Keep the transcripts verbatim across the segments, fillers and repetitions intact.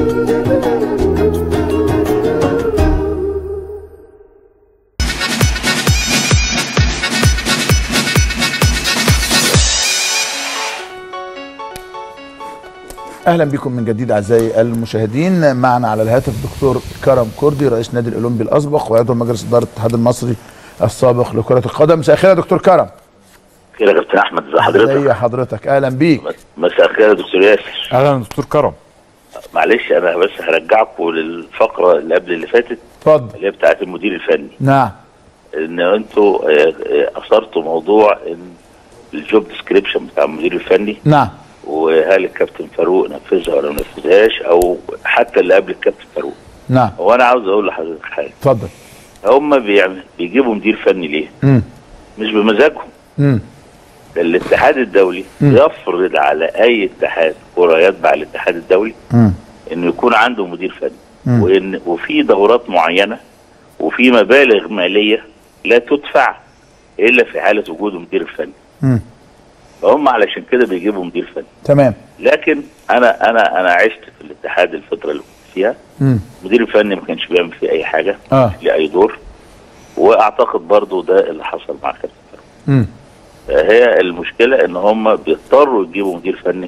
اهلا بكم من جديد اعزائي المشاهدين. معنا على الهاتف دكتور كرم كردي رئيس نادي الاولمبي الاسبق وعضو مجلس اداره الاتحاد المصري السابق لكره القدم. مساء الخير يا دكتور كرم. خير يا كابتن احمد، ازي حضرتك؟ ازي حضرتك؟ اهلا بيك. مساء الخير يا دكتور ياسر. اهلا دكتور كرم. معلش انا بس هرجعكم للفقره اللي قبل اللي فاتت. اتفضل. اللي هي بتاعه المدير الفني. نعم. ان انتوا اثرتوا موضوع ان الجوب ديسكريبشن بتاع المدير الفني. نعم. وهل الكابتن فاروق نفذها ولا ما نفذهاش، او حتى اللي قبل الكابتن فاروق. نعم. هو انا عاوز اقول لحضرتك حاجه. اتفضل. هم بيعمل بيجيبوا مدير فني ليه؟ امم مش بمزاجهم. امم الاتحاد الدولي مم. يفرض على اي اتحاد كره يتبع الاتحاد الدولي مم. انه يكون عنده مدير فني، مم. وان وفي دورات معينه وفي مبالغ ماليه لا تدفع الا في حاله وجود المدير الفني. امم فهم علشان كده بيجيبوا مدير فني. تمام. لكن انا انا انا عشت في الاتحاد الفتره اللي كنت فيها. امم المدير الفني ما كانش بيعمل فيه اي حاجه اه لاي دور، واعتقد برضو ده اللي حصل مع كابتن فاروق. امم هي المشكله ان هم بيضطروا يجيبوا مدير فني.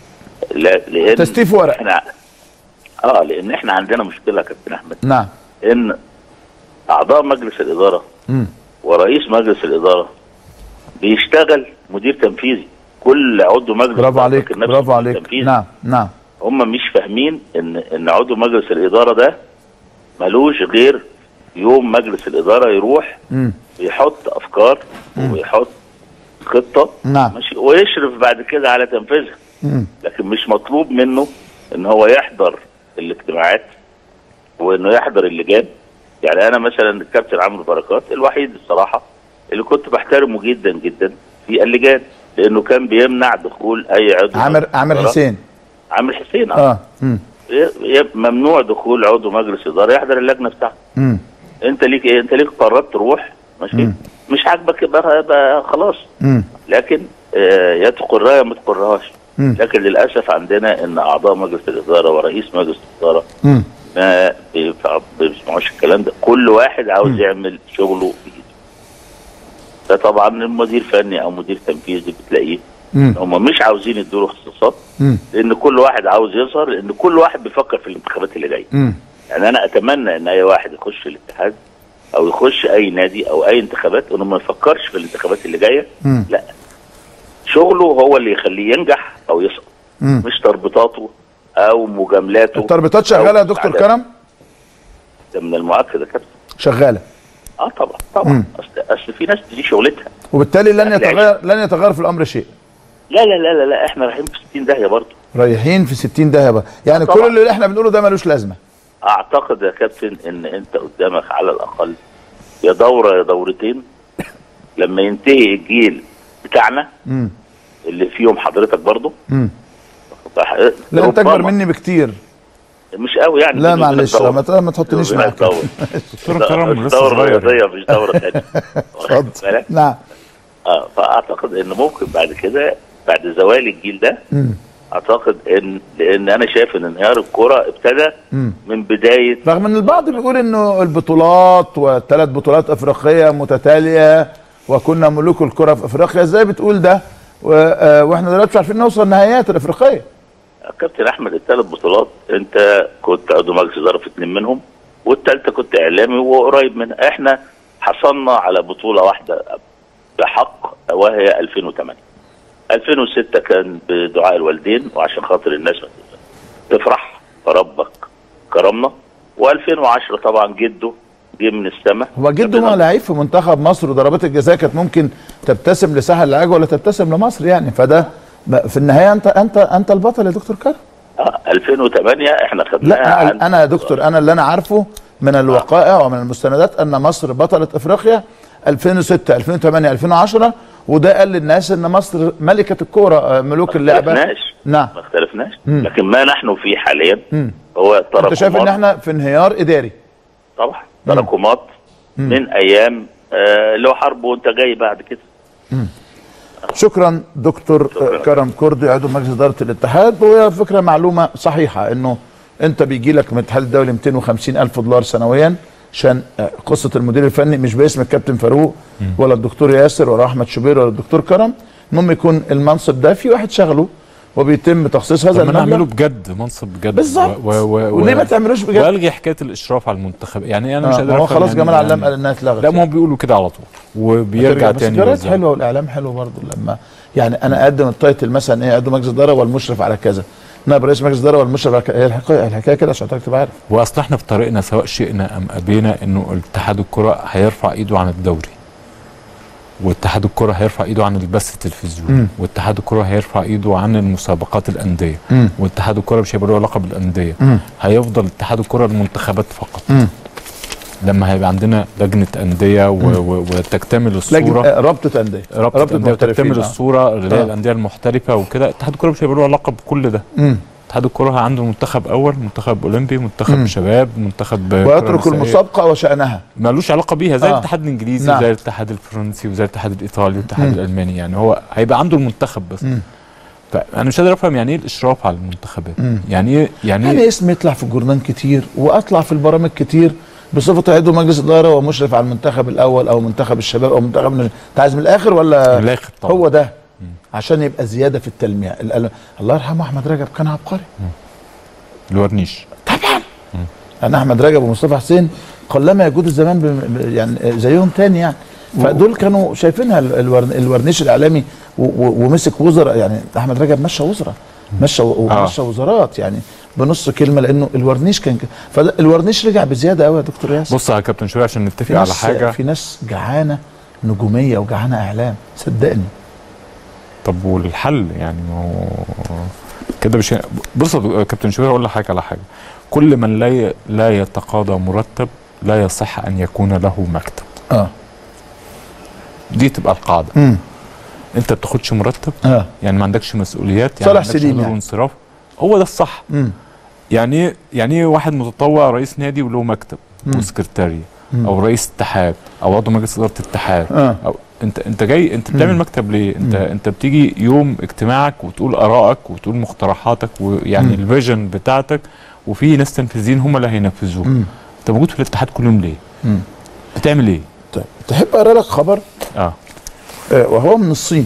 لا لان تستيف ورق. احنا اه لان احنا عندنا مشكله يا كابتن احمد. نعم. ان اعضاء مجلس الاداره امم ورئيس مجلس الاداره بيشتغل مدير تنفيذي. كل عضو مجلس برافو عليك برافو عليك تنفيذي. نعم نعم. هم مش فاهمين ان ان عضو مجلس الاداره ده ملوش غير يوم مجلس الاداره يروح امم يحط افكار مم. ويحط خطه. نعم. ماشي، ويشرف بعد كده على تنفيذها. امم لكن مش مطلوب منه ان هو يحضر الاجتماعات وانه يحضر اللجان. يعني انا مثلا الكابتن عمرو بركات الوحيد الصراحه اللي كنت بحترمه جدا جدا في اللجان، لانه كان بيمنع دخول اي عضو. عامر عامر حسين عامر حسين اه امم ممنوع دخول عضو مجلس اداره يحضر اللجنه بتاعته. امم انت ليك ايه؟ انت ليك قررت تروح، ماشي، مم. مش عاجبك يبقى خلاص. مم. لكن آه يا تقرها يا ما تقرهاش. لكن للاسف عندنا ان اعضاء مجلس الاداره ورئيس مجلس الاداره مم. ما بيسمعوش الكلام ده. كل واحد عاوز مم. يعمل شغله بايده. ده طبعا المدير فني او مدير تنفيذي بتلاقيه هم مش عاوزين يدوا اختصاصات، لان كل واحد عاوز يظهر، لان كل واحد بيفكر في الانتخابات اللي جايه. يعني انا اتمنى ان اي واحد يخش الاتحاد او يخش اي نادي او اي انتخابات انه ما يفكرش في الانتخابات اللي جايه. لا، شغله هو اللي يخليه ينجح او يسقط، مش تربطاته او مجاملاته. التربطات شغاله يا دكتور كرم؟ ده من المؤكد يا كابتن. شغاله. اه طبعا طبعا. اصل اصل في ناس دي شغلتها، وبالتالي لن يتغير لن يتغير في الامر شيء. لا لا لا لا, لا. احنا رايحين في ستين داهيه برضه. رايحين في ستين داهيه بقى. يعني كل اللي احنا بنقوله ده ملوش لازمه. اعتقد يا كابتن ان انت قدامك على الاقل يا دوره يا دورتين لما ينتهي الجيل بتاعنا مم. اللي فيهم حضرتك برضه. امم لا انت اكبر مني بكتير. مش قوي يعني. لا معلش ما ما تحطنيش معاك. دكتور كرم لسه دوره رياضيه مش دوره ثانيه. اتفضل. نعم. اه فاعتقد ان ممكن بعد كده بعد زوال الجيل ده مم. اعتقد ان لان انا شايف ان انهيار الكره ابتدى مم. من بدايه، رغم ان البعض بيقول انه البطولات وثلاث بطولات افريقيه متتاليه وكنا ملوك الكره في افريقيا. ازاي بتقول ده واحنا دلوقتي مش عارفين نوصل النهائيات الافريقيه؟ كابتن احمد الثلاث بطولات انت كنت عضو مجلس اداره في اثنين منهم، والثالثه كنت اعلامي وقريب منها. احنا حصلنا على بطوله واحده بحق وهي ألفين وثمانية. ألفين وستة كان بدعاء الوالدين وعشان خاطر الناس تفرح فربك كرمنا. وألفين وعشرة طبعا جده جه من السماء. هو جده ما لعيب في منتخب مصر وضربات الجزاء كانت ممكن تبتسم لساحل العاج ولا تبتسم لمصر يعني. فده في النهايه انت انت انت البطل يا دكتور كرم. اه ألفين وثمانية احنا خدناها. لا انا يا دكتور انا اللي انا عارفه من الوقائع ومن المستندات ان مصر بطله افريقيا ألفين وستة ألفين وثمانية ألفين وعشرة، وده قال للناس ان مصر ملكه الكوره ملوك اللعبه. ما اختلفناش. نعم ما اختلفناش. لكن ما نحن فيه حاليا مم. هو تراكمات. انت شايف ان احنا في انهيار اداري؟ طبعا تراكمات من ايام آه لو حرب وانت جاي بعد كده. مم. شكرا دكتور شكرا. كرم كردي عضو مجلس اداره الاتحاد. وهي فكره معلومه صحيحه انه انت بيجي لك من الاتحاد الدولي مئتين وخمسين الف دولار سنويا عشان قصه المدير الفني، مش باسم الكابتن فاروق ولا الدكتور ياسر ولا احمد شوبير ولا الدكتور كرم. المهم يكون المنصب ده في واحد شغله وبيتم تخصيص هذا المبلغ. نعمله بجد منصب بجد بالظبط. وليه ما تعملوش بجد؟ والغي حكايه الاشراف على المنتخب. يعني انا مش قادر افهم. هو خلاص يعني جمال علام يعني قال انها اتلغت. لا ما هم بيقولوا كده على طول وبيرجع تاني. الجرايد حلوه والاعلام حلو برضه، لما يعني انا اقدم التايتل مثلا ايه، اقدم مجلس اداره والمشرف على كذا، نائب رئيس مجلس اداره والمشرف على كذا. هي الحكايه الحكايه كده عشان تبقى عارف. واصل احنا في طريقنا سواء شئنا ام ابينا انه اتحاد الكره هيرفع ايده عن الدوري، واتحاد الكره هيرفع ايده عن البث التلفزيوني، واتحاد الكره هيرفع ايده عن المسابقات الانديه، واتحاد الكره مش هيبقى له علاقه بالانديه، هيفضل اتحاد الكره المنتخبات فقط. مم. لما هيبقى عندنا لجنه انديه وتكتمل الصوره، رابطه انديه رابطه انديه وتكتمل الصوره اللي هي الانديه المحترفه وكده، اتحاد الكره مش هيبقى له علاقه بكل ده. مم. اتحاد الكره عنده منتخب اول، منتخب اولمبي، منتخب مم. شباب، منتخب ويترك المسابقه وشانها، مالوش علاقه بيها زي آه. الاتحاد الانجليزي نعم. وزي الاتحاد الفرنسي وزي الاتحاد الايطالي والاتحاد الالماني. يعني هو هيبقى عنده المنتخب بس. مم. فانا مش قادر افهم يعني ايه الاشراف على المنتخبات. مم. يعني ايه يعني يعني اسم يطلع في الجورنال كتير واطلع في البرامج كتير بصفه عضو مجلس اداره ومشرف على المنتخب الاول او منتخب الشباب او منتخب. انت عايز من الاخر ولا من الاخر طبعا. هو ده مم. عشان يبقى زياده في التلميع. الله يرحمه احمد رجب كان عبقري. مم. الورنيش طبعا. انا احمد رجب ومصطفى حسين قلما يجود الزمان يعني زيهم تاني يعني. فدول كانوا شايفينها الورنيش الاعلامي ومسك وزراء. يعني احمد رجب مشى وزراء، مشى ومشى وزارات يعني بنص كلمه، لانه الورنيش كان فالورنيش رجع بزياده قوي يا دكتور ياسر. بص يا كابتن شويه عشان نتفق على حاجه. في ناس جعانه نجوميه وجعانه اعلام صدقني. طب والحل يعني ما هو كده مش. بص يا كابتن شويه اقول لك حاجه على حاجه. كل من لا لا يتقاضى مرتب لا يصح ان يكون له مكتب. اه دي تبقى القاعده. امم انت ما بتاخدش مرتب. اه يعني ما عندكش مسؤوليات، يعني صالح سليم يعني. انصراف. هو ده الصح. امم يعني ايه يعني ايه واحد متطوع رئيس نادي وله مكتب وسكرتاريه، او رئيس اتحاد او عضو مجلس اداره اتحاد. آه. او انت انت جاي انت بتعمل مكتب ليه؟ انت مم. انت بتيجي يوم اجتماعك وتقول ارائك وتقول مقترحاتك ويعني الفيجن بتاعتك، وفي ناس تنفيذيين هم اللي هينفذوه. انت موجود في الاتحاد كل يوم ليه؟ مم. بتعمل ايه؟ طيب تحب اقرا لك خبر؟ اه وهو من الصين،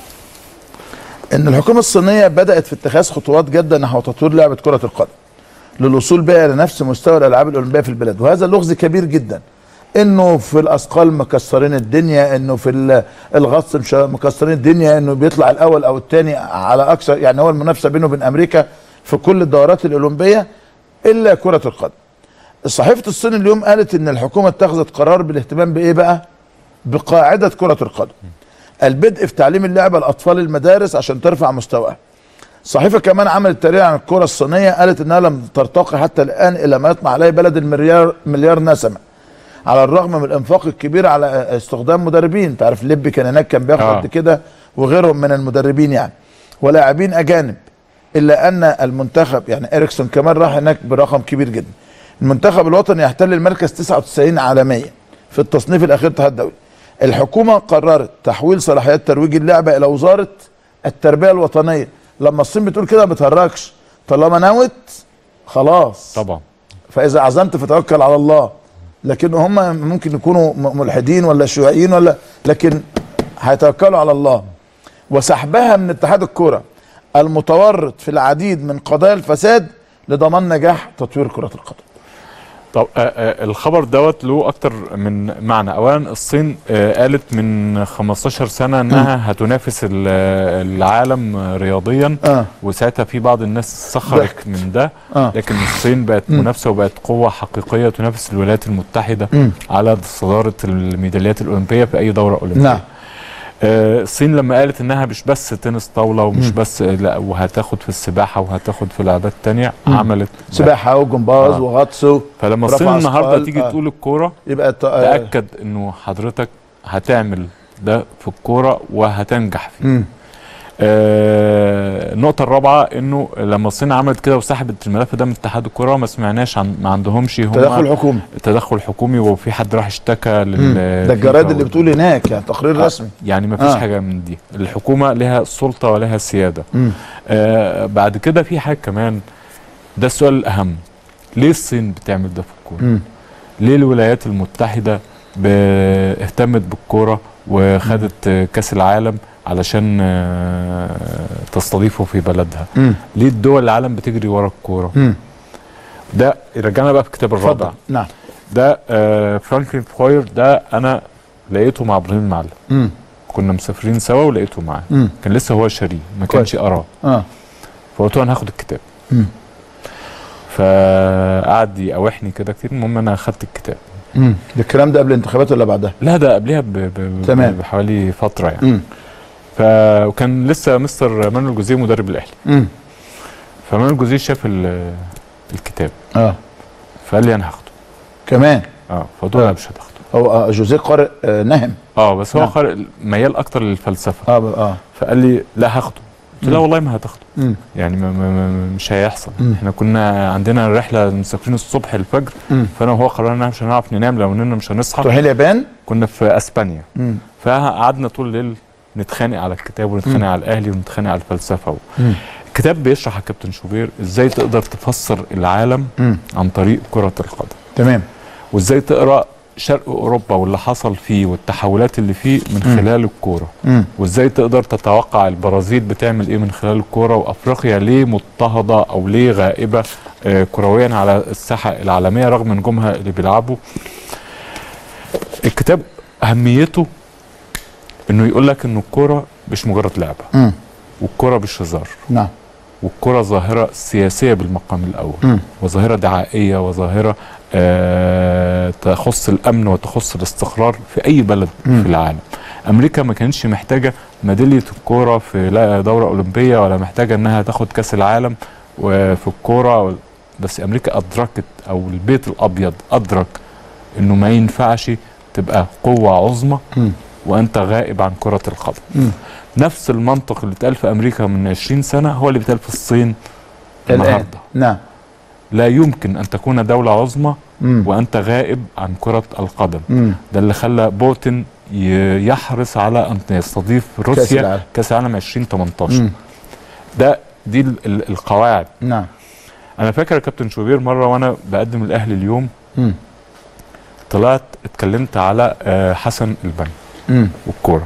ان الحكومه الصينيه بدات في اتخاذ خطوات جاده نحو تطوير لعبه كره القدم للوصول بها لنفس مستوى الالعاب الاولمبيه في البلاد. وهذا لغز كبير جدا، انه في الاثقال مكسرين الدنيا، انه في الغطس مكسرين الدنيا، انه بيطلع الاول او الثاني على اكثر. يعني هو المنافسه بينه وبين امريكا في كل الدورات الاولمبيه الا كره القدم. صحيفه الصين اليوم قالت ان الحكومه اتخذت قرار بالاهتمام بايه بقى؟ بقاعده كره القدم، البدء في تعليم اللعبه لاطفال المدارس عشان ترفع مستواها. الصحيفه كمان عملت تقرير عن الكره الصينيه، قالت انها لم ترتقي حتى الان الى ما يطمع عليه بلد المليار مليار نسمه، على الرغم من الانفاق الكبير على استخدام مدربين. انت عارف ليبي كان هناك كان بياخد قد آه. كده وغيرهم من المدربين يعني، ولاعبين اجانب. الا ان المنتخب يعني اريكسون كمان راح هناك برقم كبير جدا. المنتخب الوطني يحتل المركز تسعة وتسعين عالميا في التصنيف الاخير الاتحاد الدولي. الحكومه قررت تحويل صلاحيات ترويج اللعبه الى وزاره التربيه الوطنيه. لما الصين بتقول كده ما بتهرجش، طالما نوت خلاص طبعا. فاذا عزمت فتوكل على الله. لكن هم ممكن يكونوا ملحدين ولا شيوعيين ولا، لكن هيتوكلوا على الله. وسحبها من اتحاد الكره المتورط في العديد من قضايا الفساد لضمان نجاح تطوير كره القدم. طب آه آه الخبر دوت له اكتر من معنى. اولا الصين آه قالت من خمستاشر سنه انها م. هتنافس العالم رياضيا. آه. وساعتها في بعض الناس سخرت من ده. آه. لكن الصين بقت م. منافسه وبقت قوه حقيقيه تنافس الولايات المتحده م. على صداره الميداليات الاولمبيه في اي دوره اولمبيه. نعم. آه الصين لما قالت انها مش بس تنس طاوله ومش م. بس لا وهتاخد في السباحه وهتاخد في لعبات تانية، م. عملت سباحه وجمباز آه. وغطس. فلما الصين النهارده تيجي آه. تقول الكوره يبقى تاكد انه حضرتك هتعمل ده في الكوره وهتنجح فيه. م. آه النقطة الرابعة انه لما الصين عملت كده وسحبت الملف ده من اتحاد الكرة ما سمعناش عن ما عندهمش هم تدخل حكومي تدخل حكومي وفي حد راح اشتكى لل ده الجرايد اللي بتقول هناك يعني تقرير آه رسمي. يعني ما فيش آه. حاجة من دي. الحكومة لها سلطة ولها سيادة. آه بعد كده في حاجة كمان ده السؤال الاهم. ليه الصين بتعمل ده في الكوره؟ م. ليه الولايات المتحده اهتمت بالكوره وخدت م. كاس العالم علشان تستضيفه في بلدها؟ م. ليه الدول العالم بتجري ورا الكوره؟ ده رجعنا بقى في الكتاب الرابع. نعم. ده آه فرانكلين فوير، ده انا لقيته مع ابراهيم المعلم. كنا مسافرين سوا ولقيته معاه، كان لسه هو شاريه ما كانش قراه. اه فقلت له انا هاخد الكتاب. امم فقعد يقاوحني كده كتير، المهم انا اخدت الكتاب. امم ده الكلام ده قبل الانتخابات ولا بعدها؟ لا ده قبلها ب... ب... تمام. بحوالي فتره يعني. امم ف وكان لسه مستر مانويل جوزيه مدرب الاهلي. امم فمانويل جوزيه شاف ال... الكتاب. اه فقال لي انا هاخده كمان. اه فقلت له لا مش هتاخده. هو جوزيه قارئ آه نهم. اه بس هو قارئ ميال اكتر للفلسفه. اه اه فقال لي لا هاخده. قلت له لا والله ما هتاخده. مم. يعني ما ما مش هيحصل. مم. احنا كنا عندنا رحله مسافرين الصبح الفجر. مم. فانا وهو قررنا مش هنعرف ننام لو اننا مش هنصحى. تروح اليابان؟ كنا في اسبانيا. مم. فقعدنا طول الليل نتخانق على الكتاب ونتخانق على الاهلي ونتخانق على الفلسفه. مم. الكتاب بيشرح يا كابتن شوبير ازاي تقدر تفسر العالم مم. عن طريق كره القدم. تمام. وازاي تقرا شرق اوروبا واللي حصل فيه والتحولات اللي فيه من خلال الكوره، وازاي تقدر تتوقع البرازيل بتعمل ايه من خلال الكوره، وافريقيا ليه مضطهده او ليه غائبه آه كرويا على الساحه العالميه رغم نجومها اللي بيلعبوا. الكتاب اهميته انه يقول لك ان الكوره مش مجرد لعبه، والكوره مش هزار. نعم. والكرة ظاهرة سياسية بالمقام الأول، م. وظاهرة دعائية، وظاهرة آه تخص الأمن وتخص الاستقرار في أي بلد م. في العالم. أمريكا ما كانتش محتاجة ميدالية الكورة في دورة أولمبية ولا محتاجة أنها تاخد كأس العالم وفي الكورة، بس أمريكا أدركت أو البيت الأبيض أدرك أنه ما ينفعش تبقى قوة عظمى م. وأنت غائب عن كرة القدم. م. نفس المنطق اللي اتقال في امريكا من عشرين سنه هو اللي بيتقال في الصين النهارده. نعم. لا يمكن ان تكون دوله عظمى مم. وانت غائب عن كره القدم. مم. ده اللي خلى بوتين يحرص على ان يستضيف روسيا كاس العالم ألفين وتمنتاشر. مم. ده دي ال ال القواعد. نعم. انا فاكر يا كابتن شوبير مره وانا بقدم الاهلي اليوم مم. طلعت اتكلمت على حسن البنا والكوره،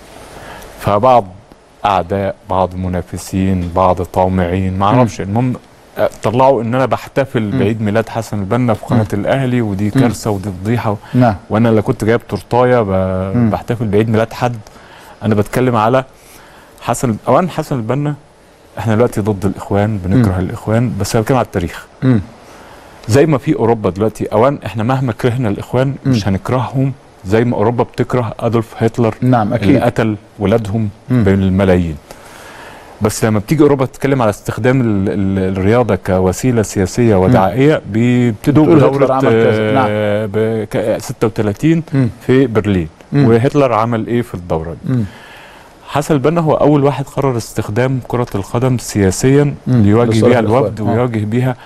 فبعض اعداء بعض منافسين بعض طامعين ما اعرفش المهم طلعوا ان انا بحتفل م. بعيد ميلاد حسن البنا في قناه م. الاهلي، ودي كارثه ودي فضيحه. نعم. وانا اللي كنت جايب تورتايه بحتفل بعيد ميلاد حد. انا بتكلم على حسن اولا حسن البنا. احنا دلوقتي ضد الاخوان، بنكره م. الاخوان، بس انا بتكلم على التاريخ. م. زي ما في اوروبا دلوقتي اولا احنا مهما كرهنا الاخوان م. مش هنكرههم زي ما اوروبا بتكره ادولف هتلر. نعم اكيد. اللي قتل ولادهم بالملايين. بس لما بتيجي اوروبا تتكلم على استخدام ال ال الرياضه كوسيله سياسيه ودعائيه بيبتدوا بدوره آه ستة وثلاثين م. في برلين. م. وهتلر عمل ايه في الدوره دي؟ م. حسن البنا هو اول واحد قرر استخدام كره القدم سياسيا ليواجه بيها الوفد ويواجه بيها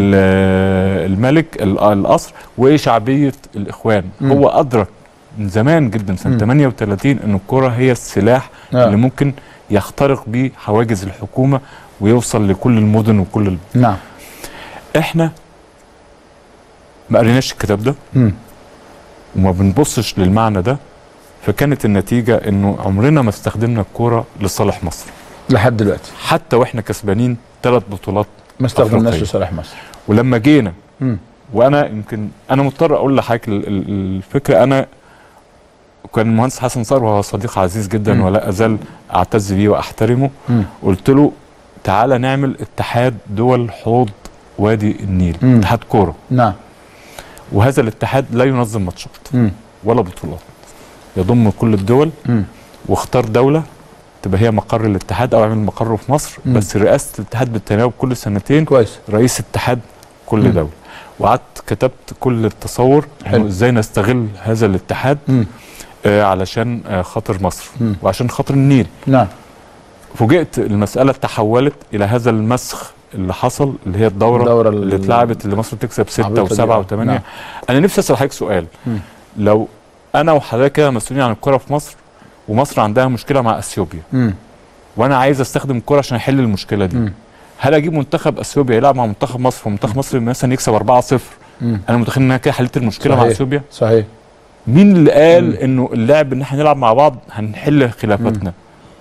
الملك القصر وشعبيه الاخوان. م. هو ادرك من زمان جدا سنه ثمانية وثلاثين ان الكره هي السلاح آه. اللي ممكن يخترق بيه حواجز الحكومه ويوصل لكل المدن وكل ال... نعم. احنا ما قريناش الكتاب ده م. وما بنبصش للمعنى ده، فكانت النتيجه انه عمرنا ما استخدمنا الكوره لصالح مصر لحد دلوقتي، حتى واحنا كسبانين ثلاث بطولات ما استخدمناش لصالح مصر. ولما جينا م. وانا يمكن انا مضطر اقول لحضرتك الفكره. انا كان المهندس حسن صقر وهو صديق عزيز جدا م. ولا ازال اعتز بيه واحترمه. م. قلت له تعالى نعمل اتحاد دول حوض وادي النيل، م. اتحاد كوره. نعم. وهذا الاتحاد لا ينظم ماتشات ولا بطولات، يضم كل الدول م. واختار دوله تبقى هي مقر الاتحاد او اعمل مقره في مصر. م. بس رئاسه الاتحاد بالتناوب كل سنتين. كويس. رئيس اتحاد كل م. دوله. وقعدت كتبت كل التصور ازاي نستغل هذا الاتحاد م. آه علشان آه خاطر مصر م. وعشان خاطر النيل. نعم. فوجئت المساله تحولت الى هذا المسخ اللي حصل اللي هي الدوره, الدورة اللي اتلعبت اللي مصر تكسب ستة وسبعة وثمانية. نعم. انا نفسي اسال حضرتك سؤال. م. لو انا وحضرتك كده مسؤولين عن الكره في مصر ومصر عندها مشكله مع اثيوبيا م. وانا عايز استخدم الكره عشان احل المشكله دي، م. هل اجيب منتخب اثيوبيا يلعب مع منتخب مصر ومنتخب مصر مثلا يكسب أربعة صفر؟ انا متخيل انها كده حلت المشكله صحيح. مع اثيوبيا. صحيح. مين اللي قال مم. انه اللعب ان احنا نلعب مع بعض هنحل خلافاتنا؟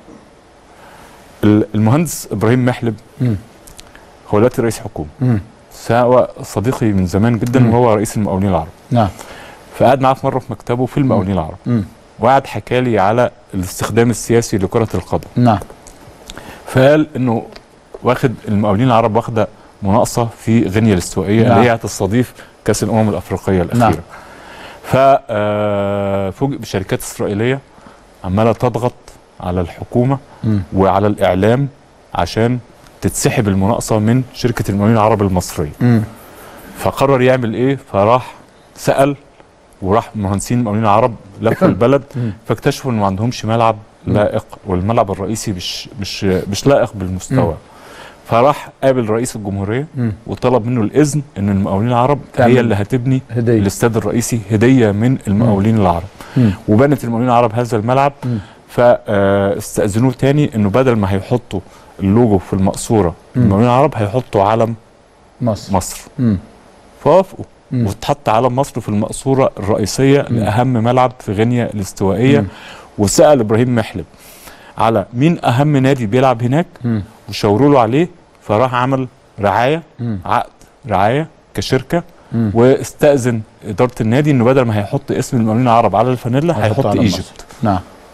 المهندس ابراهيم محلب مم. هو دلوقتي رئيس حكومه، سواء صديقي من زمان جدا مم. وهو رئيس المقاولين العرب. نعم. فقعد معاه في مره في مكتبه في المقاولين العرب وقعد حكى لي على الاستخدام السياسي لكره القدم. نعم. فقال انه واخد المقاولين العرب واخده مناقصه في غينيا الاستوائيه نعم. اللي هي هتستضيف كاس الامم الافريقيه الاخيره. نعم. ففوجئ بشركات اسرائيليه عماله تضغط على الحكومه م. وعلى الاعلام عشان تتسحب المناقصه من شركه المقاولين العرب المصريه. م. فقرر يعمل ايه؟ فراح سال وراح مهندسين المقاولين العرب لفوا البلد فاكتشفوا انه ما عندهمش ملعب لائق والملعب الرئيسي مش مش مش لائق بالمستوى. م. فراح قابل رئيس الجمهوريه م. وطلب منه الاذن ان المقاولين العرب هي اللي هتبني هدية. الاستاد الرئيسي هديه من المقاولين م. العرب. م. وبنت المقاولين العرب هذا الملعب. فاستاذنوه تاني انه بدل ما هيحطوا اللوجو في المقصوره المقاولين العرب هيحطوا علم مصر. مصر. فوافقوا واتحط علم مصر في المقصوره الرئيسيه م. لاهم ملعب في غينيا الاستوائيه. م. وسال ابراهيم محلب على مين اهم نادي بيلعب هناك م. وشاوروا له عليه، فراح عمل رعايه م. عقد رعايه كشركه م. واستاذن اداره النادي انه بدل ما هيحط اسم المقاولين العرب على الفانيلا هيحط ايجيبت. نعم.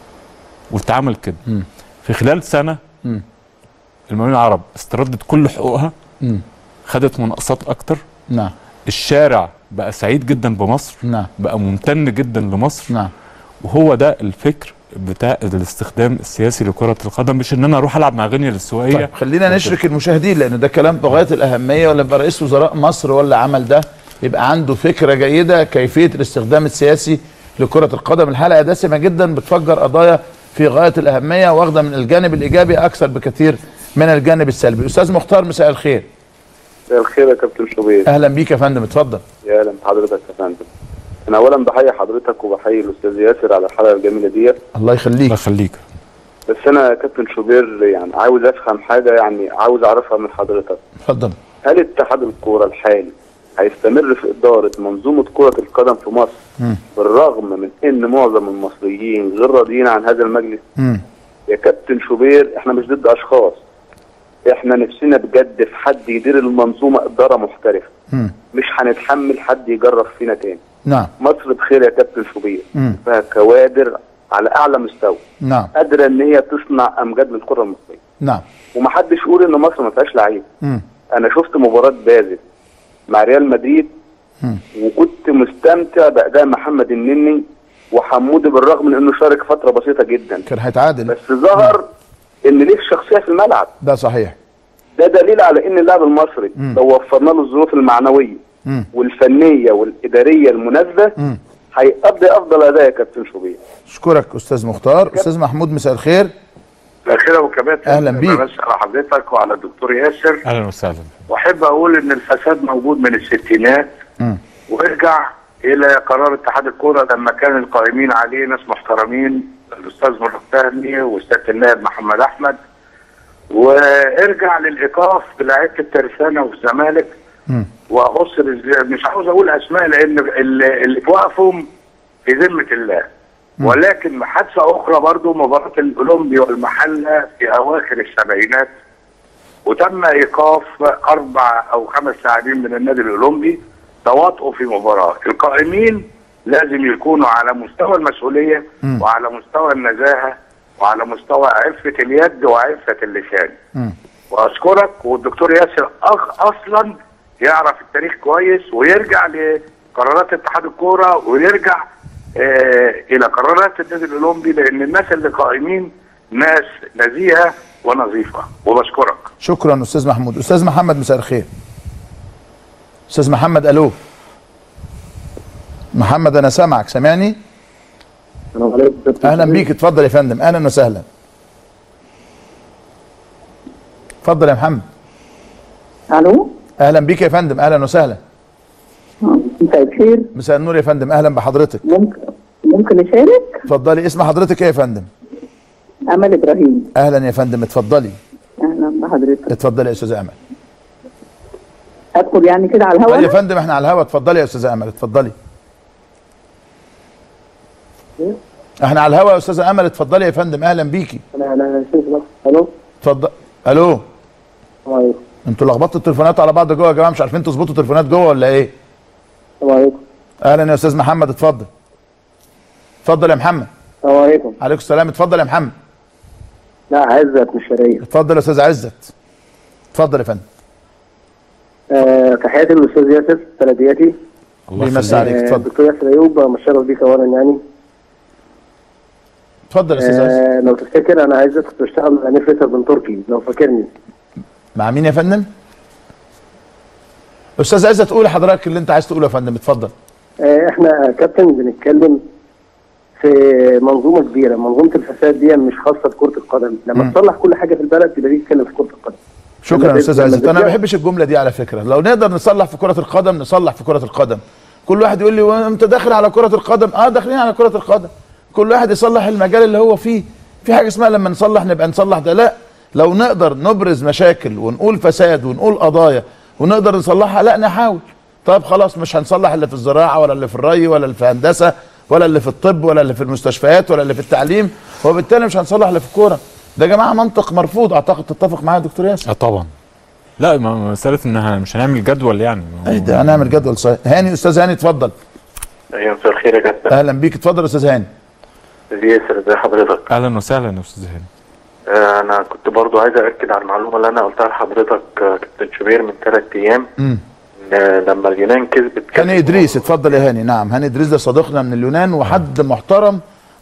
واتعمل كده. م. في خلال سنه م. المقاولين العرب استردت كل حقوقها، م. خدت مناقصات اكتر. نعم. الشارع بقى سعيد جدا بمصر. نعم. بقى ممتن جدا لمصر. نعم. وهو ده الفكر بتاع الاستخدام السياسي لكرة القدم، مش ان انا اروح العب مع غينيا الاستوائية. طيب خلينا نشرك المشاهدين لان ده كلام بغاية الاهمية، ولا يبقى رئيس وزراء مصر ولا عمل ده يبقى عنده فكرة جيدة كيفية الاستخدام السياسي لكرة القدم. الحلقة دسمة جدا بتفجر قضايا في غاية الاهمية واخدة من الجانب الايجابي اكثر بكثير من الجانب السلبي. استاذ مختار مساء الخير. مساء الخير يا كابتن شوبير. اهلا بيك يا فندم، اتفضل. يا اهلا بحضرتك يا فندم. انا اولا بحيي حضرتك وبحيي الاستاذ ياسر على الحلقه الجميله ديت. الله يخليك. الله يخليك. بس انا يا كابتن شوبير يعني عاوز افهم حاجه، يعني عاوز اعرفها من حضرتك. اتفضل. هل اتحاد الكوره الحالي هيستمر في اداره منظومه كره القدم في مصر م. بالرغم من ان معظم المصريين غير راضيين عن هذا المجلس؟ م. يا كابتن شوبير احنا مش ضد اشخاص، احنا نفسنا بجد في حد يدير المنظومه اداره محترفه. م. مش هنتحمل حد يجرب فينا تاني. نعم. مصر بخير يا كابتن شوبير، فيها كوادر على اعلى مستوى. نعم. قادره ان هي تصنع امجاد للكره المصريه. نعم. ومحدش يقول ان مصر ما فيهاش لعيبه. انا شفت مباراه بازل مع ريال مدريد مم. وكنت مستمتع باداء محمد النني وحمودي بالرغم من انه شارك فتره بسيطه جدا. كان هيتعادل بس ظهر ان ليه شخصيه في الملعب. ده صحيح. ده دليل على ان اللاعب المصري مم. لو وفرنا له الظروف المعنويه مم. والفنيه والاداريه المناسبه هيقضي افضل اداء يا كابتن شوبير. اشكرك استاذ مختار. استاذ محمود مساء الخير. مساء الخير يا ابو كباتن. اهلا بيك. بس على حضرتك وعلى الدكتور ياسر. اهلا وسهلا. واحب اقول ان الفساد موجود من الستينات م. وارجع الى قرار اتحاد الكوره لما كان القائمين عليه ناس محترمين، الاستاذ مراد فهمي واستاذ النائب محمد احمد، وارجع للايقاف بلاعيبه الترسانه والزمالك واقص مش عاوز اقول اسماء لان اللي توقفوا في ذمه الله. م. ولكن حادثه اخرى برضو مباراه الاولمبي والمحله في اواخر السبعينات وتم ايقاف اربع او خمس لاعبين من النادي الاولمبي تواطؤوا في مباراه. القائمين لازم يكونوا على مستوى المسؤوليه م. وعلى مستوى النزاهه وعلى مستوى عفه اليد وعفه اللسان. م. واشكرك. والدكتور ياسر اخ اصلا يعرف التاريخ كويس ويرجع لقرارات اتحاد الكوره ويرجع آه الى قرارات النادي الاولمبي لان الناس اللي قائمين ناس نزيهه ونظيفه. وبشكرك. شكرا استاذ محمود. استاذ محمد مساء الخير. استاذ محمد الو. محمد انا سامعك، سامعني؟ السلام عليكم. اهلا بيك، اتفضل يا فندم. اهلا وسهلا. اتفضل يا محمد. الو. اهلا بيك يا فندم. اهلا وسهلا. مساء الخير. مساء النور يا فندم. اهلا بحضرتك. ممكن ممكن اشارك؟ اتفضلي. اسم حضرتك ايه يا فندم؟ امل ابراهيم. اهلا يا فندم، اتفضلي. اهلا مع حضرتك. اتفضلي يا استاذه امل. ادخل يعني كده على الهواء؟ يا فندم احنا على الهواء، اتفضلي يا استاذه امل، اتفضلي. احنا على الهواء يا استاذه امل، اتفضلي يا فندم، اهلا بيكي. انا انا الو اتفضل. الو. السلام عليكم. انتوا لخبطتوا التليفونات على بعض جوه يا جماعه، مش عارفين تظبطوا التليفونات جوه ولا ايه؟ السلام عليكم. اهلا يا استاذ محمد، اتفضل. اتفضل يا محمد. السلام عليكم. عليكم السلام، اتفضل يا محمد. لا عزت مش شرقية. اتفضل يا استاذ عزت. اتفضل يا فندم. آه تحياتي للاستاذ ياسر بلدياتي. الله يمسي عليك، اتفضل. الدكتور ياسر ايوب، متشرف بيك اولا يعني. اتفضل يا استاذ عزت. آه لو تفتكر انا عايزك كنت بشتغل مع امير فيصل بن تركي لو فاكرني. مع مين يا فندم؟ استاذ عزت قول حضرتك اللي انت عايز تقوله يا فندم، اتفضل. آه احنا كابتن بنتكلم في منظومه كبيره، منظومه الفساد دي مش خاصه بكره القدم، لما تصلح كل حاجه في البلد تبقى دي تتكلم في كره القدم. شكرا يا استاذ عزت، انا ما بحبش الجمله دي على فكره، لو نقدر نصلح في كره القدم نصلح في كره القدم. كل واحد يقول لي انت داخل على كره القدم، اه داخلين على كره القدم. كل واحد يصلح المجال اللي هو فيه، في حاجه اسمها لما نصلح نبقى نصلح ده، لا، لو نقدر نبرز مشاكل ونقول فساد ونقول قضايا ونقدر نصلحها لا نحاول. طب خلاص مش هنصلح اللي في الزراعه ولا اللي في الري ولا اللي في الهندسه ولا اللي في الطب ولا اللي في المستشفيات ولا اللي في التعليم، وبالتالي مش هنصلح اللي في الكوره. ده يا جماعه منطق مرفوض، اعتقد تتفق معايا يا دكتور ياسر؟ اه طبعا. لا مساله ان مش هنعمل جدول يعني. ايه ده هنعمل جدول صحيح. هاني، استاذ هاني اتفضل. ايوه مساء الخير يا كابتن. اهلا بيك، اتفضل يا استاذ هاني. استاذ ياسر ازي حضرتك؟ اهلا وسهلا يا استاذ هاني. آه انا كنت برضو عايز اكد على المعلومه اللي انا قلتها لحضرتك آه كابتن شوبير من ثلاث ايام. امم لما اليونان كسبت هاني ادريس، اتفضل يا هاني. نعم هاني ادريس ده صديقنا من اليونان وحد محترم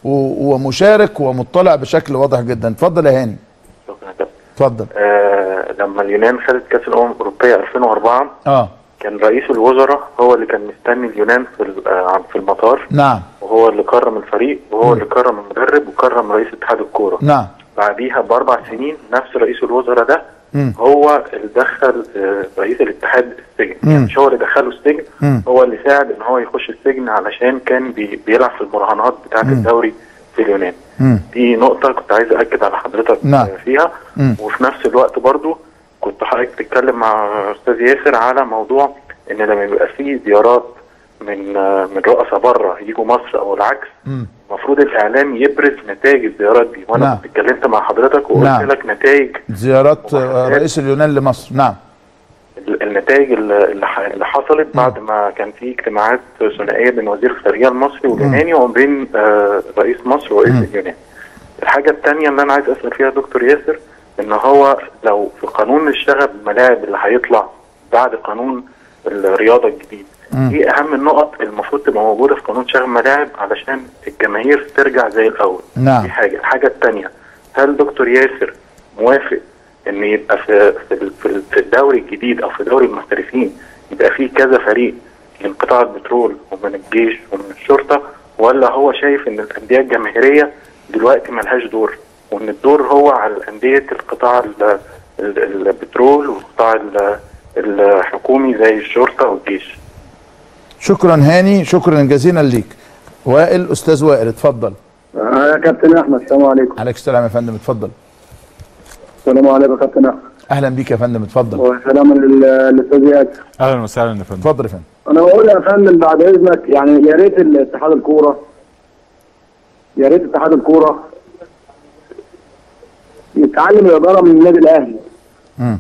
ومشارك ومطلع بشكل واضح جدا. اتفضل يا هاني. شكرا يا كابتن. اتفضل. آه لما اليونان خدت كاس الامم الاوروبيه ألفين وأربعة اه كان رئيس الوزراء هو اللي كان مستني اليونان في آه في المطار. نعم. وهو اللي كرم الفريق وهو م. اللي كرم المدرب وكرم رئيس اتحاد الكوره. نعم. بعديها باربع سنين نفس رئيس الوزراء ده م. هو اللي دخل آه رئيس الاتحاد السجن، م. يعني مش هو اللي دخله السجن، م. هو اللي ساعد ان هو يخش السجن علشان كان بي بيلعب في المراهنات بتاعه الدوري في اليونان. م. دي نقطه كنت عايز اكد على حضرتك نعم. فيها. م. وفي نفس الوقت برضو كنت حضرتك تتكلم مع استاذ ياسر على موضوع ان لما بيبقى فيه زيارات من من رؤساء بره يجوا مصر او العكس، المفروض الاعلام يبرز نتائج الزيارات دي، وانا نعم. كنت اتكلمت مع حضرتك وقلت نعم. لك نتائج زيارات رئيس اليونان لمصر. نعم. النتائج اللي حصلت بعد ما كان في اجتماعات ثنائيه بين وزير الخارجيه المصري واليوناني وبين رئيس مصر ورئيس اليونان. الحاجه الثانيه اللي انا عايز اسال فيها دكتور ياسر، ان هو لو في قانون الشغب الملاعب اللي هيطلع بعد قانون الرياضه الجديد، ايه اهم النقط المفروض تبقى موجوده في قانون شغب الملاعب علشان الجماهير ترجع زي الاول؟ نعم. دي حاجه. الحاجه الثانيه، هل دكتور ياسر موافق ان يبقى في في في الدوري الجديد او في دوري المحترفين يبقى فيه كذا فريق من قطاع البترول ومن الجيش ومن الشرطه، ولا هو شايف ان الانديه الجماهيريه دلوقتي ملهاش دور، وان الدور هو على انديه القطاع البترول والقطاع الحكومي زي الشرطه والجيش؟ شكرا هاني، شكرا جزيلا ليك. وائل، استاذ وائل اتفضل. آه يا كابتن احمد، السلام عليكم. عليك السلام يا فندم، اتفضل. السلام عليكم يا كابتن احمد. اهلا بيك يا فندم، اتفضل. وسلام للاستاذ ياسر. اهلا وسهلا يا فندم. اتفضل يا فندم. انا بقول يا فندم بعد اذنك يعني يا ريت الاتحاد الكوره يا ريت اتحاد الكوره يتعلم الاداره من النادي الاهلي. امم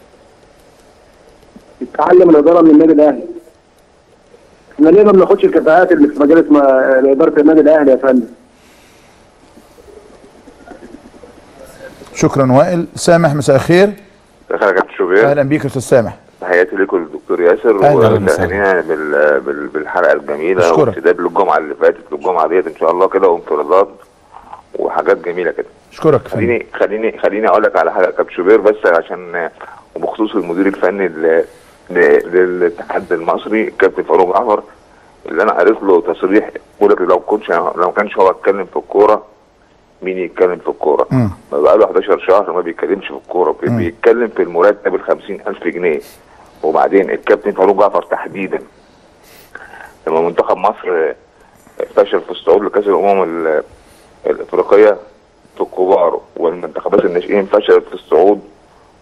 يتعلم الاداره من النادي الاهلي. احنا ليه ما بناخدش الكفاءات اللي في مجال اداره النادي الاهلي يا فندم؟ شكرا وائل. سامح، مساء الخير. مساء الخير يا كابتن شوبير. اهلا بيك يا استاذ سامح. تحياتي لكم الدكتور ياسر، وتهنينا بالحلقه الجميله وامتداد للجمعه اللي فاتت للجمعه ديت ان شاء الله كده، وانفرادات وحاجات جميله كده. اشكرك. خليني خليني خليني اقول لك على حاجه يا كابتن شوبير بس عشان وبخصوص المدير الفني للاتحاد المصري الكابتن فاروق جعفر، اللي انا قريت له تصريح بيقول لك لو كنتش لو ما كانش هو اتكلم في الكوره مين يتكلم في الكوره؟ ما بقى له احداشر شهر ما بيتكلمش في الكوره، بيتكلم في المرتب ال خمسين ألف جنيه. وبعدين الكابتن فاروق جعفر تحديدا لما منتخب مصر فشل في الصعود لكاس الامم الافريقيه في الكبار والمنتخبات الناشئين فشلت في الصعود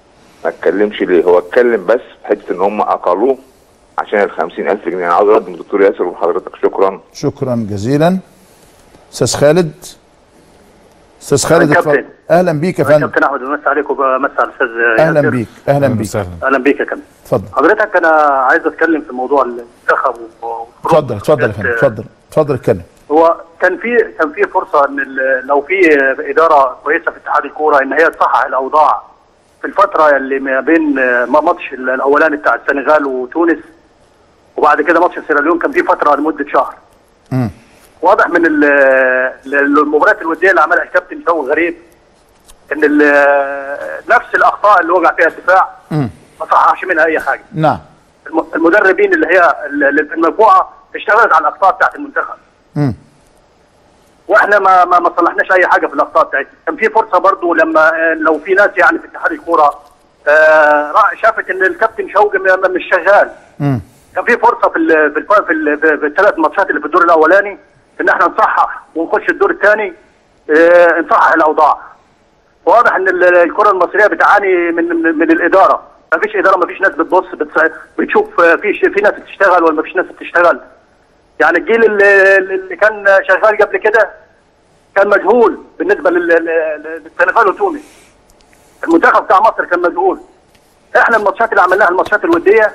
ما اتكلمش ليه؟ هو اتكلم بس في حته ان هم اقلوه عشان ال خمسين ألف جنيه. انا عاوز ارد من الدكتور ياسر وحضرتك. شكرا. شكرا جزيلا. استاذ خالد. استاذ خالد اتفضل. اهلا بيك يا فندم. كابتن احمد بمسي عليك وبمسي على الاستاذ اهلا بيك. اهلا بيك. اهلا بيك يا كابتن. اتفضل. حضرتك انا عايز اتكلم في موضوع المنتخب. اتفضل اتفضل يا فندم. اتفضل اتفضل اتكلم. هو كان في كان في فرصه ان لو في اداره كويسه في اتحاد الكوره ان هي تصحح الاوضاع في الفتره اللي ما بين ماتش الاولاني بتاع السنغال وتونس وبعد كده ماتش سيراليون، كان في فتره لمده شهر. امم واضح من المباريات الوديه اللي عملها الكابتن شوقي غريب ان نفس الاخطاء اللي وقع فيها الدفاع امم ما صححش منها اي حاجه. نعم. المدربين اللي هي اللي في المجموعه اشتغلت على الاخطاء بتاعت المنتخب. امم واحنا ما ما, ما صلحناش اي حاجه في الاخطاء بتاعتنا. كان في فرصه برضو لما لو في ناس يعني في اتحاد الكوره آه شافت ان الكابتن شوقي مش شغال. امم كان في فرصه في ال في ال في, ال في الثلاث ماتشات اللي في الدور الاولاني ان احنا نصحح ونخش الدور الثاني اه نصحح الاوضاع. واضح ان الكره المصريه بتعاني من من, من الاداره، ما فيش اداره، ما فيش ناس بتبص بتشوف في في ناس بتشتغل ولا ما فيش ناس بتشتغل. يعني الجيل اللي, اللي كان شغال قبل كده كان مجهول بالنسبه للسنغال وتونس. المنتخب بتاع مصر كان مجهول. احنا الماتشات اللي عملناها الماتشات الوديه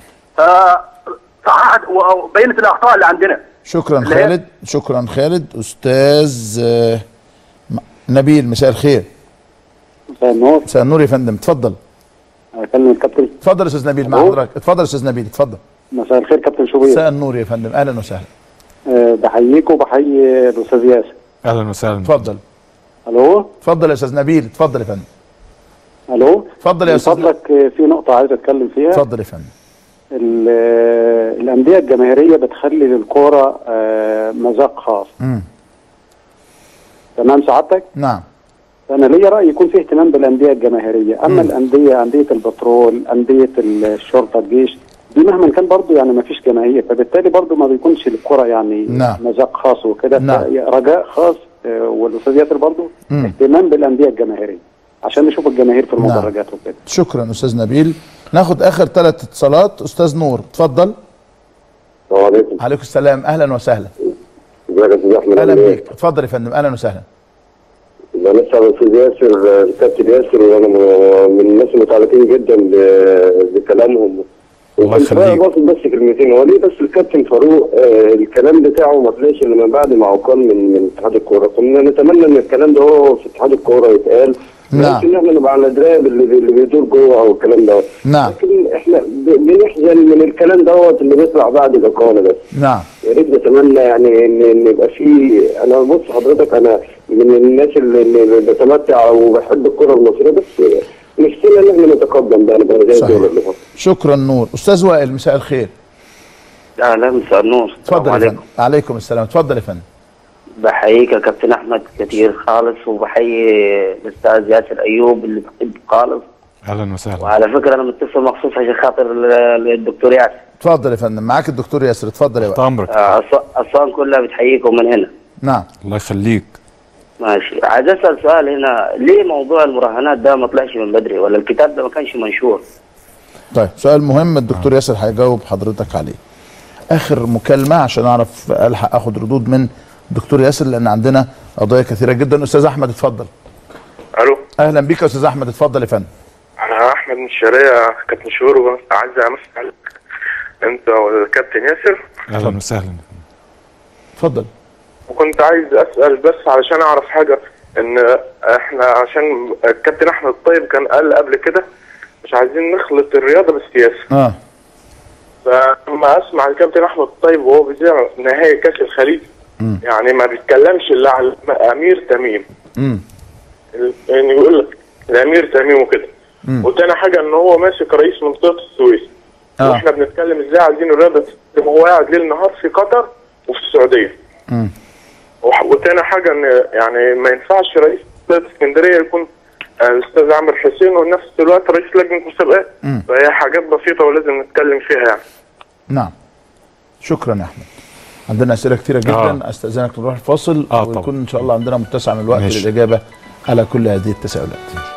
صححت وبينت الاخطاء اللي عندنا. شكرا خالد. شكرا خالد. استاذ نبيل مساء الخير. مساء النور. مساء النور يا فندم. اتفضل. اكلم الكابتن. اتفضل يا استاذ نبيل مع حضرتك. اتفضل يا استاذ نبيل اتفضل. مساء الخير كابتن شوبير. مساء النور يا فندم. اهلا وسهلا. أه بحييك وبحيي الاستاذ ياسر. اهلا وسهلا. اتفضل. الو. اتفضل يا استاذ نبيل. اتفضل يا فندم. الو. اتفضل يا استاذ. من فضلك في نقطه عايز اتكلم فيها. اتفضل يا فندم. الانديه الجماهيريه بتخلي للكوره مذاق خاص. امم تمام سعادتك؟ نعم. انا ليا راي يكون في اهتمام بالانديه الجماهيريه، اما مم. الانديه انديه البترول، انديه الشرطه، الجيش، دي مهما كان برضه يعني ما فيش جماهير، فبالتالي برضه ما بيكونش للكره يعني نعم. مذاق خاص وكده. نعم. رجاء خاص والاستاذ ياسر برضه اهتمام بالانديه الجماهيريه عشان نشوف الجماهير في المدرجات نعم. وكده. شكرا استاذ نبيل. ناخد اخر ثلاث اتصالات. استاذ نور اتفضل. السلام عليكم. عليكم السلام. اهلا وسهلا. ازيك يا استاذ احمد؟ اهلا بيك. اتفضل يا فندم. اهلا وسهلا. انا لسه على الاستاذ ياسر الكابتن ياسر، وانا من الناس المتعلقين جدا بكلامهم. الله يخليك. بس بس كلمتين. هو ليه بس الكابتن فاروق آه الكلام بتاعه ما طلعش الا من بعد ما عقال من من اتحاد الكوره؟ كنا نتمنى ان الكلام ده هو في اتحاد الكوره يتقال. نعم. ان احنا نبقى على درايه باللي اللي بيدور جوه او الكلام ده. نعم. لكن احنا بنحزن من الكلام دوت اللي بيطلع بعد الاقاله بس. نعم. يا ريت نتمنى يعني ان ان يبقى في. انا بص حضرتك انا من الناس اللي, اللي بتمتع وبحب الكره المصريه، بس نفسنا ان احنا نتقدم بقى نبقى زي الدول اللي فاتت. شكرا نور. استاذ وائل مساء الخير. اهلا مساء النور. اتفضل يا فندم. عليكم السلام. اتفضل يا فندم. بحييك يا كابتن احمد كتير خالص، وبحيي الاستاذ ياسر ايوب اللي بحب خالص. اهلا وسهلا. وعلى فكره انا متصل مخصوص عشان خاطر الدكتور ياسر. اتفضل يا فندم. معاك الدكتور ياسر. اتفضل يا وائل. اسوان كلها بتحييكم من هنا. نعم. الله يخليك. ماشي. عايز اسال سؤال هنا، ليه موضوع المراهنات ده ما طلعش من بدري، ولا الكتاب ده ما كانش منشور؟ طيب سؤال مهم الدكتور ياسر هيجاوب حضرتك عليه. اخر مكالمه عشان اعرف الحق اخد ردود من الدكتور ياسر لان عندنا قضايا كثيره جدا. استاذ احمد اتفضل. الو. اهلا بيك يا استاذ احمد. اتفضل يا فندم. انا احمد من الشرقيه كابتن شهور، عايز امسك عليك انت والكابتن ياسر. اهلا وسهلا. اتفضل. وكنت عايز اسال بس علشان اعرف حاجه، ان احنا عشان الكابتن احمد الطيب كان قال قبل كده مش عايزين نخلط الرياضه بالسياسه. اه فلما اسمع الكابتن احمد الطيب وهو بيذيع نهائي كاس الخليج م. يعني ما بيتكلمش الا على امير تميم. امم يعني يقول لك الامير تميم وكده. وتاني حاجه ان هو ماسك رئيس منطقه السويس. آه. واحنا بنتكلم ازاي عايزين الرياضه تبقى هو قاعد ليل نهار في قطر وفي السعوديه. امم وتاني حاجه ان يعني ما ينفعش رئيس منطقه اسكندريه يكون الاستاذ عامر حسين ونفس الوقت رئيس لجنه مسابقات. فهي حاجات بسيطه ولازم نتكلم فيها يعني. نعم. شكرا يا احمد. عندنا اسئله كثيره جدا. آه. استاذنك نروح الفاصل آه ويكون ان شاء الله عندنا متسع من الوقت ماشي. للاجابه على كل هذه التساؤلات.